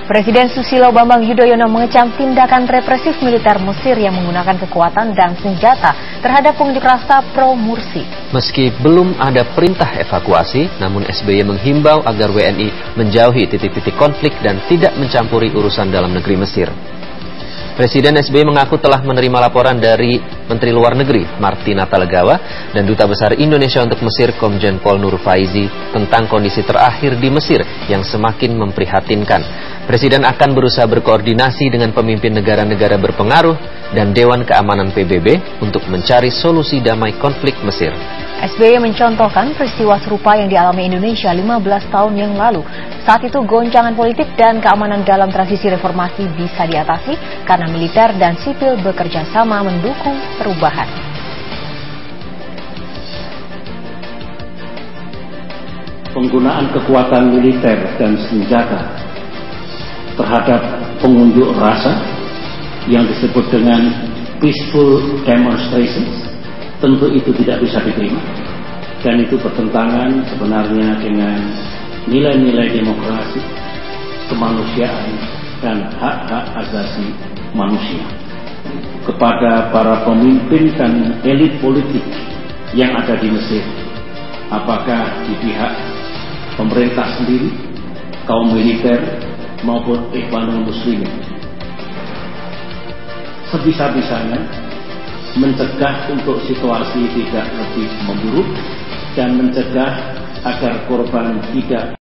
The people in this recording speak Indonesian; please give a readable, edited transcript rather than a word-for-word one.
Presiden Susilo Bambang Yudhoyono mengecam tindakan represif militer Mesir yang menggunakan kekuatan dan senjata terhadap pengunjuk rasa pro-Mursi. Meski belum ada perintah evakuasi, namun SBY menghimbau agar WNI menjauhi titik-titik konflik dan tidak mencampuri urusan dalam negeri Mesir. Presiden SBY mengaku telah menerima laporan dari Menteri Luar Negeri Marty Natalegawa dan Duta Besar Indonesia untuk Mesir Komjen Pol Nur Faizi tentang kondisi terakhir di Mesir yang semakin memprihatinkan. Presiden akan berusaha berkoordinasi dengan pemimpin negara-negara berpengaruh dan Dewan Keamanan PBB untuk mencari solusi damai konflik Mesir. SBY mencontohkan peristiwa serupa yang dialami Indonesia 15 tahun yang lalu. Saat itu goncangan politik dan keamanan dalam transisi reformasi bisa diatasi karena militer dan sipil bekerja sama mendukung perubahan. Penggunaan kekuatan militer dan senjata terhadap pengunjuk rasa yang disebut dengan peaceful demonstrations tentu itu tidak bisa diterima, dan itu bertentangan sebenarnya dengan nilai-nilai demokrasi, kemanusiaan, dan hak-hak asasi manusia. Kepada para pemimpin dan elit politik yang ada di Mesir, apakah di pihak pemerintah sendiri, kaum militer, maupun Ikhwanul Muslimin, sebisa-bisanya mencegah untuk situasi tidak lebih memburuk dan mencegah agar korban tidak